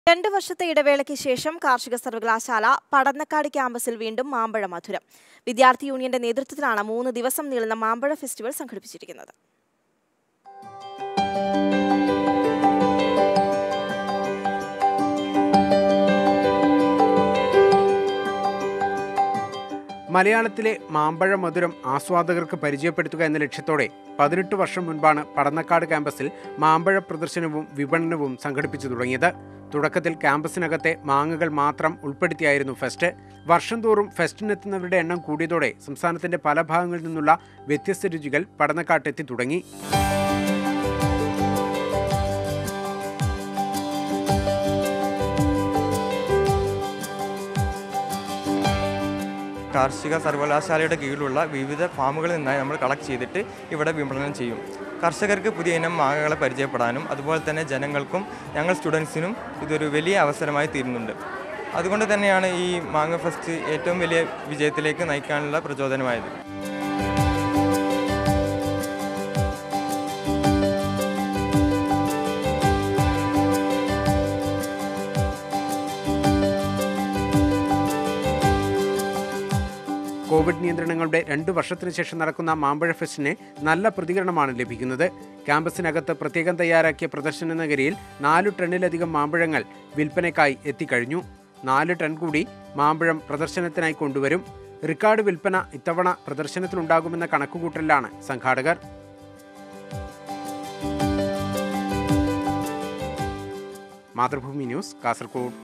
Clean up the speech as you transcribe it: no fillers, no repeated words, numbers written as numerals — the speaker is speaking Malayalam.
2 വർഷത്തെ ഇടവേളയ്ക്ക് ശേഷം കാർഷിക സർവകലാശാല പടന്നക്കാട് ക്യാമ്പസിൽ വീണ്ടും മാമ്പഴ മധുരം. വിദ്യാർത്ഥി യൂണിയന്റെ നേതൃത്വത്തിലാണ് 3 ദിവസം നീളുന്ന മാമ്പഴ ഫെസ്റ്റിവൽ സംഘടിപ്പിച്ചിരിക്കുന്നത്. മലയാളത്തിലെ മാമ്പഴ മധുരം ആസ്വാദകർക്ക് പരിചയപ്പെടുത്തുക എന്ന ലക്ഷ്യത്തോടെ 18 വർഷം മുൻപാണ് പടന്നക്കാട് ക്യാമ്പസിൽ മാമ്പഴ പ്രദർശനവും വിപണനവും സംഘടിപ്പിച്ചു തുടങ്ങിയത്. തുടക്കത്തിൽ ക്യാമ്പസിനകത്തെ മാങ്ങകൾ മാത്രം ഉൾപ്പെടുത്തിയായിരുന്നു ഫെസ്റ്റ്. വർഷം തോറും ഫെസ്റ്റിനെത്തുന്നവരുടെ എണ്ണം കൂടിയതോടെ സംസ്ഥാനത്തിന്റെ പല ഭാഗങ്ങളിൽ നിന്നുള്ള വ്യത്യസ്ത രുചികൾ പടന്നക്കാട്ടെത്തി തുടങ്ങി. കാർഷിക സർവകലാശാലയുടെ കീഴിലുള്ള വിവിധ ഫാമുകളിൽ നിന്നായി നമ്മൾ കളക്ട് ചെയ്തിട്ട് ഇവിടെ വിപണനം ചെയ്യും. കർഷകർക്ക് പുതിയ ഇനം മാങ്ങകളെ പരിചയപ്പെടാനും അതുപോലെ തന്നെ ജനങ്ങൾക്കും ഞങ്ങൾ സ്റ്റുഡൻസിനും ഇതൊരു വലിയ അവസരമായി തീരുന്നുണ്ട്. അതുകൊണ്ട് തന്നെയാണ് ഈ മാങ്ങ ഫെസ്റ്റ് ഏറ്റവും വലിയ വിജയത്തിലേക്ക് നയിക്കാനുള്ള പ്രചോദനമായത്. കോവിഡ് നിയന്ത്രണങ്ങളുടെ 2 വർഷത്തിനു ശേഷം നടക്കുന്ന മാമ്പഴ ഫെസ്റ്റിന് നല്ല പ്രതികരണമാണ് ലഭിക്കുന്നത്. ക്യാമ്പസിനകത്ത് പ്രത്യേകം തയ്യാറാക്കിയ പ്രദർശന നഗരിയിൽ 4 ടണ്ണിലധികം മാമ്പഴങ്ങൾ വിൽപ്പനയ്ക്കായി എത്തിക്കഴിഞ്ഞു. 4 ടൺ കൂടി മാമ്പഴം പ്രദർശനത്തിനായി കൊണ്ടുവരും. റിക്കാർഡ് വിൽപ്പന ഇത്തവണ പ്രദർശനത്തിലുണ്ടാകുമെന്ന കണക്കുകൂട്ടലിലാണ് സംഘാടകർ. മാതൃഭൂമി ന്യൂസ്, കാസർഗോഡ്.